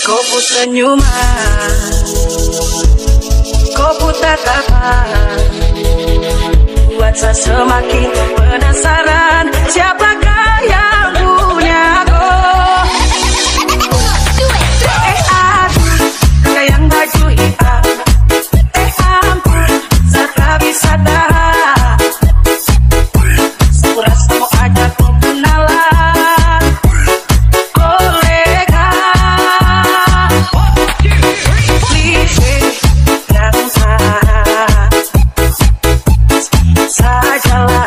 Kopu senyuman, kopu tatapan, buat saya semakin penasaran. Siapakah yang punya aku? Aku yang baju hitam. Ampun, saya tak bisa tahan. Kurasa mau ajak kenalan. Kolega, please jangan sajalah.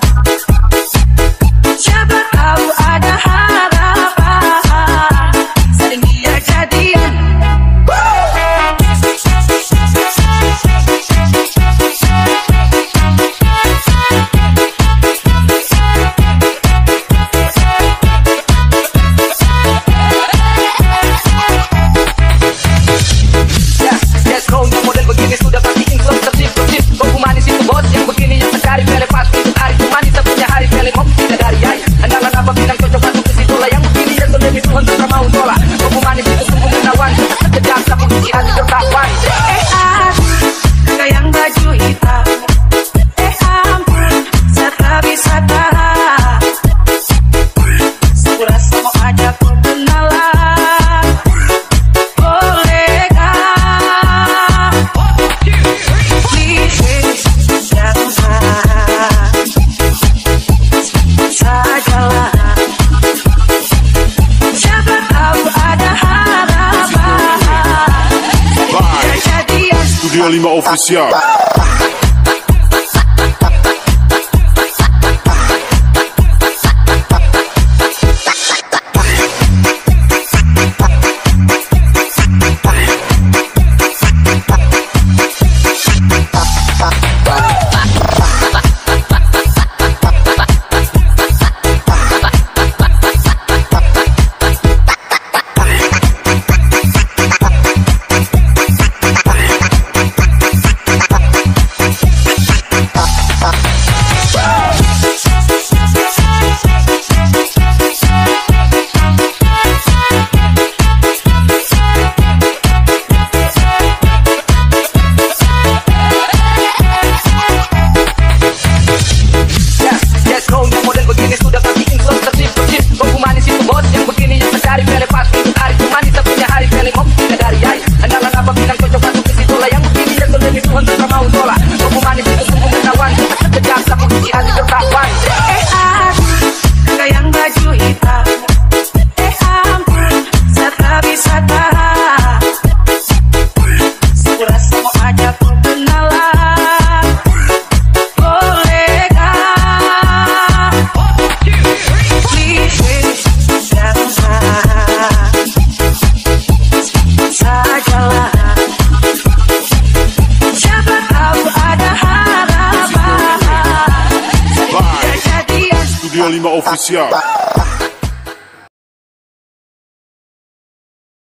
Siapa tahu ada harapan. Sering dia jadian. Yang baju hitam. Ampun, saya tak bisa tahan. Kurasa mau ajak kenalan. Kolega, please jangan sajalah. Siapa tahu ada harapan. Studio 5 Official. Yang baju hitam. Ampun, saya tak bisa tahan. Kurasa mau ajak kenalan. Kolega, please jangan sajalah. Siapa tahu ada harapan. Studio 5 Official.